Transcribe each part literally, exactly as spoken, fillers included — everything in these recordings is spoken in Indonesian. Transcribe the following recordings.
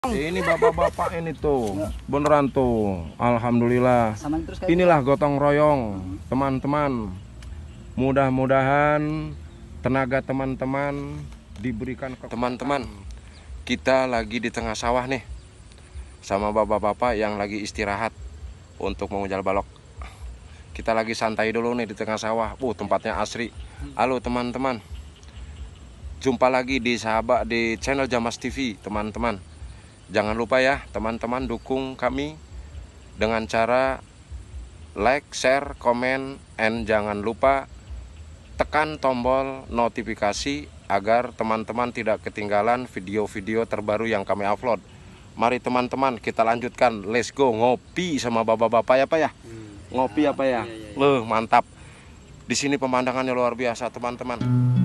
Ini bapak-bapak ini tuh beneran tuh, alhamdulillah. Inilah gotong royong teman-teman. Mudah-mudahan tenaga teman-teman diberikan ke teman-teman. Kita lagi di tengah sawah nih, sama bapak-bapak yang lagi istirahat untuk mengujar balok. Kita lagi santai dulu nih di tengah sawah. Uh, tempatnya asri. Halo teman-teman, jumpa lagi di sahabat di channel Jamas T V teman-teman. Jangan lupa ya teman-teman, dukung kami dengan cara like, share, komen, and jangan lupa tekan tombol notifikasi agar teman-teman tidak ketinggalan video-video terbaru yang kami upload. Mari teman-teman kita lanjutkan, let's go ngopi sama bapak-bapak ya Pak ya. Ngopi apa ya? Loh, mantap. Di sini pemandangannya luar biasa teman-teman.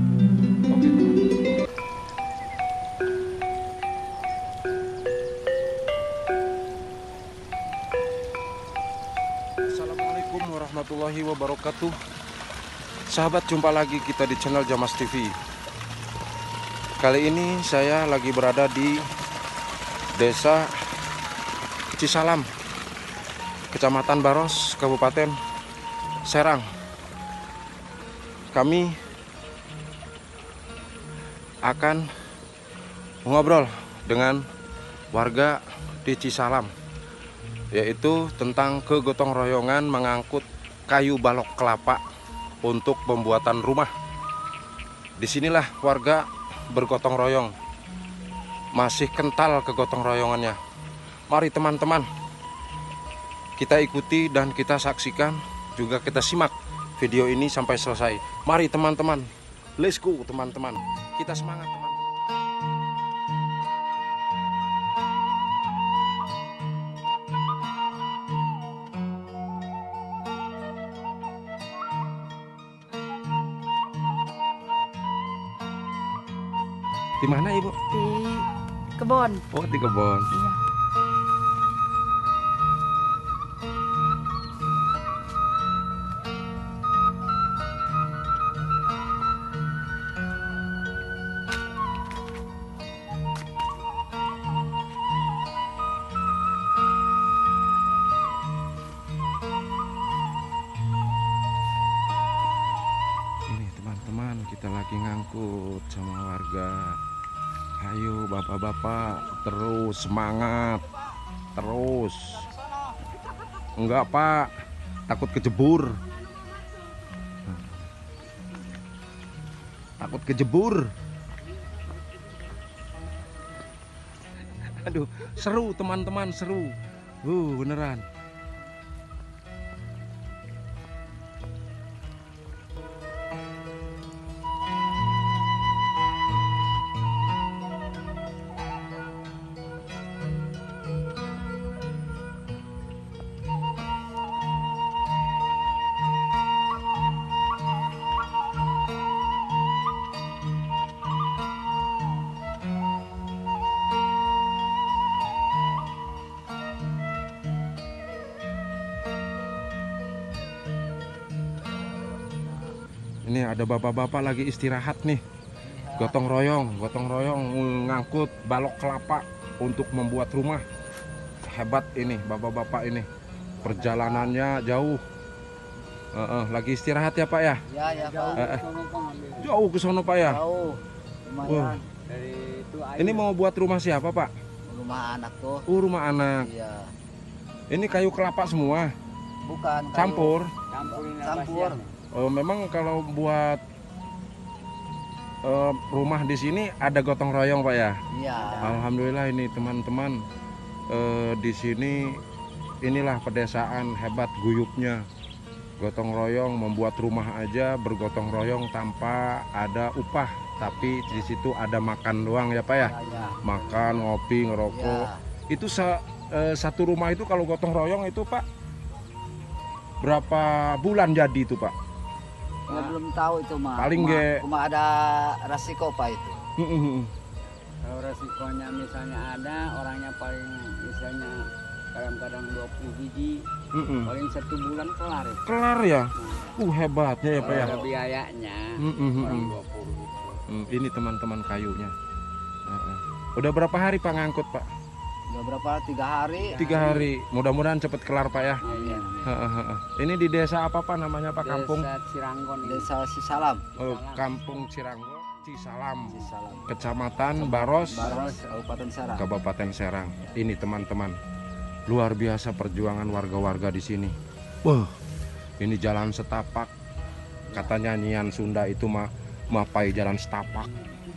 Assalamualaikum warahmatullahi wabarakatuh. Sahabat, jumpa lagi kita di channel Jamas T V. Kali ini saya lagi berada di Desa Cisalam, Kecamatan Baros, Kabupaten Serang. Kami akan ngobrol dengan warga di Cisalam, yaitu tentang kegotong royongan mengangkut kayu balok kelapa untuk pembuatan rumah. Disinilah warga bergotong royong, masih kental kegotong royongannya. Mari teman-teman kita ikuti dan kita saksikan, juga kita simak video ini sampai selesai. Mari teman-teman, let's go teman-teman, kita semangat teman-teman. Di mana Ibu? Di kebun. Oh, di kebun. Iya. Ini teman-teman, kita lagi ngangkut sama warga. Ayo bapak-bapak, terus semangat, terus. Enggak Pak, takut kejebur. Takut kejebur. Aduh, seru teman-teman, seru. Uh, beneran. Ini ada bapak-bapak lagi istirahat nih. Gotong royong, gotong royong ngangkut balok kelapa untuk membuat rumah. Hebat ini bapak-bapak ini. Perjalanannya jauh. Uh, uh, lagi istirahat ya Pak ya? Ya, ya Pak. Uh, uh. Jauh ke sono Pak ya? Jauh. Lumayan. Dari itu air. Ini mau buat rumah siapa Pak? Rumah anak tuh. Uh, rumah anak. Iya. Ini kayu kelapa semua? Bukan. kayu Campur? Campurin Campur. Oh, memang kalau buat uh, rumah di sini ada gotong royong Pak ya? Iya. Alhamdulillah ini teman-teman, uh, di sini inilah pedesaan hebat guyupnya. Gotong royong membuat rumah aja bergotong royong tanpa ada upah, tapi di situ ada makan doang ya Pak ya? Ya, ya. Makan, ngopi, ngerokok. Ya. Itu sa, uh, satu rumah itu kalau gotong royong itu Pak berapa bulan jadi itu Pak? Ya, belum tahu itu mah. Paling Cuma- ge- Cuma ada resiko Pak itu. Kalau resikonya misalnya ada, orangnya paling misalnya kadang-kadang dua puluh biji, paling satu bulan kelar. Kelar ya? Uh, hebatnya ya Pak Kalau ya? ada biayanya, Mm-mm. orang dua puluh gitu. Hmm, ini teman-teman kayunya. Uh-uh. Udah berapa hari Pak ngangkut Pak? Udah berapa? Tiga hari. Tiga hari. Mudah-mudahan cepat kelar Pak ya. Iya. Heeh, heeh. Ini di desa apa Pak namanya Pak kampung? Desa Ciranggon. Desa Sisalam. Oh, Kampung Ciranggo, Cisalam, Sisalam. Kecamatan Baros, Baros, Kabupaten Serang. Kabupaten Serang. Ini teman-teman, luar biasa perjuangan warga-warga di sini. Wah, ini jalan setapak. Kata nyanyian Sunda itu mah mapai jalan setapak.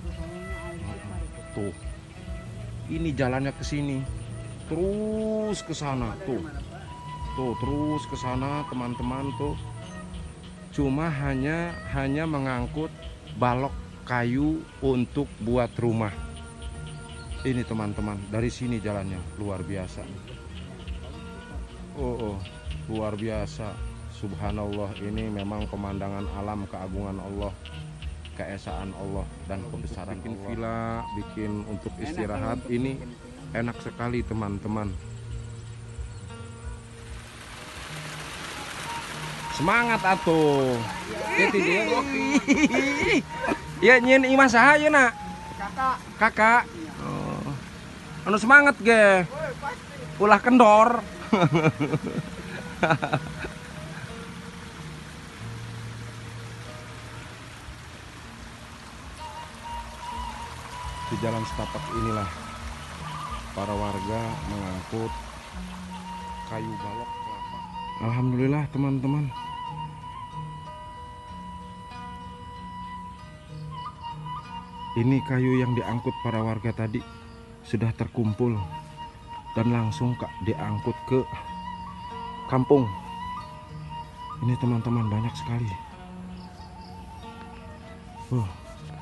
Tuh, ini jalannya ke sini, terus ke sana, tuh, tuh terus ke sana teman-teman tuh. Cuma hanya hanya mengangkut balok kayu untuk buat rumah. Ini teman-teman, dari sini jalannya luar biasa. Oh, oh, luar biasa. Subhanallah, ini memang pemandangan alam, keagungan Allah, keesaan Allah dan kebesaran bikin Allah. Villa, bikin untuk istirahat, ini enak sekali teman-teman. Semangat atuh. Titi dia ngopi. Ya nyin imah saha yeuna nak? Kakak. Kakak. Oh. Anu semangat ge. Ulah kendor. Di jalan setapak inilah para warga mengangkut kayu balok kelapa. Alhamdulillah teman-teman. Ini kayu yang diangkut para warga tadi sudah terkumpul dan langsung Kak diangkut ke kampung. Ini teman-teman banyak sekali. Oh.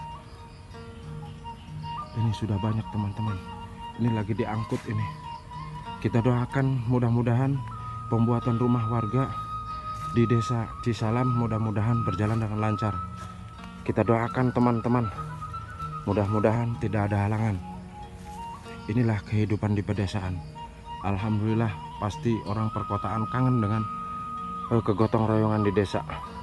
Ini sudah banyak teman-teman. Ini lagi diangkut ini. Kita doakan mudah-mudahan pembuatan rumah warga di desa Cisalam mudah-mudahan berjalan dengan lancar. Kita doakan teman-teman. Mudah-mudahan tidak ada halangan. Inilah kehidupan di pedesaan. Alhamdulillah, pasti orang perkotaan kangen dengan eh, kegotong royongan di desa.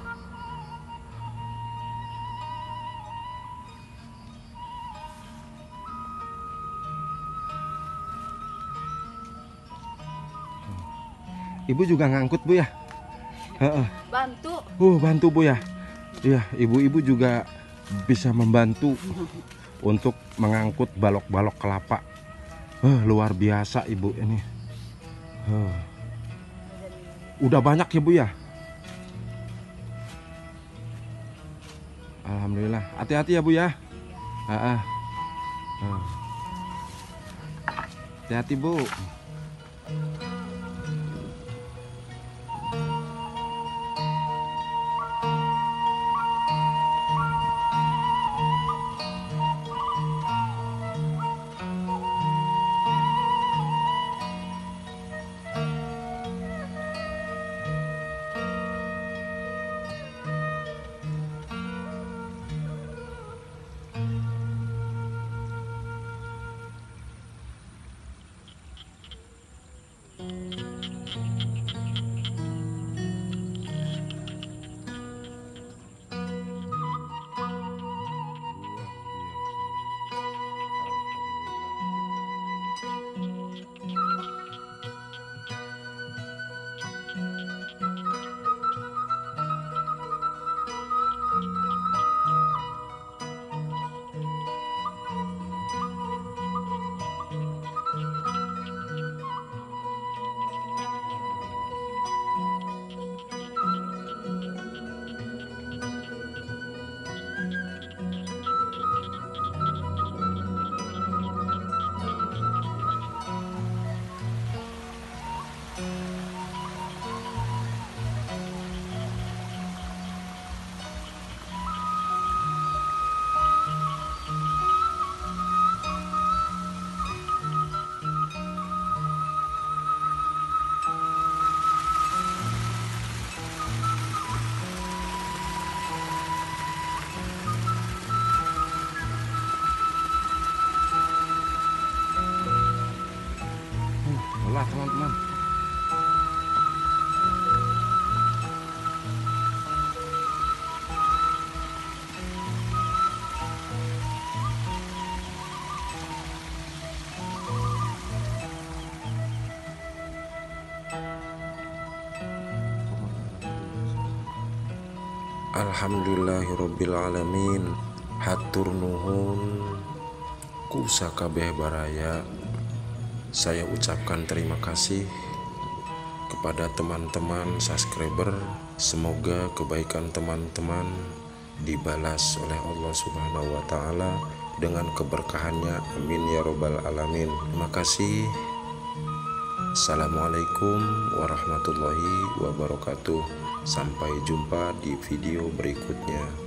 Ibu juga ngangkut Bu ya? Heeh. Bantu. Uh, bantu Bu ya. Iya, ibu-ibu juga bisa membantu untuk mengangkut balok-balok kelapa. Uh, luar biasa Ibu ini. Uh. Udah banyak ya Bu ya? Alhamdulillah. Hati-hati ya Bu ya. Uh, uh. Hati-hati Bu. Lelah teman-teman. Alhamdulillahirobbilalamin. Hatur nuhun ku sakabeh baraya. Saya ucapkan terima kasih kepada teman-teman subscriber. Semoga kebaikan teman-teman dibalas oleh Allah Subhanahu wa Ta'ala dengan keberkahannya, amin ya robbal alamin. Terima kasih. Assalamualaikum warahmatullahi wabarakatuh. Sampai jumpa di video berikutnya.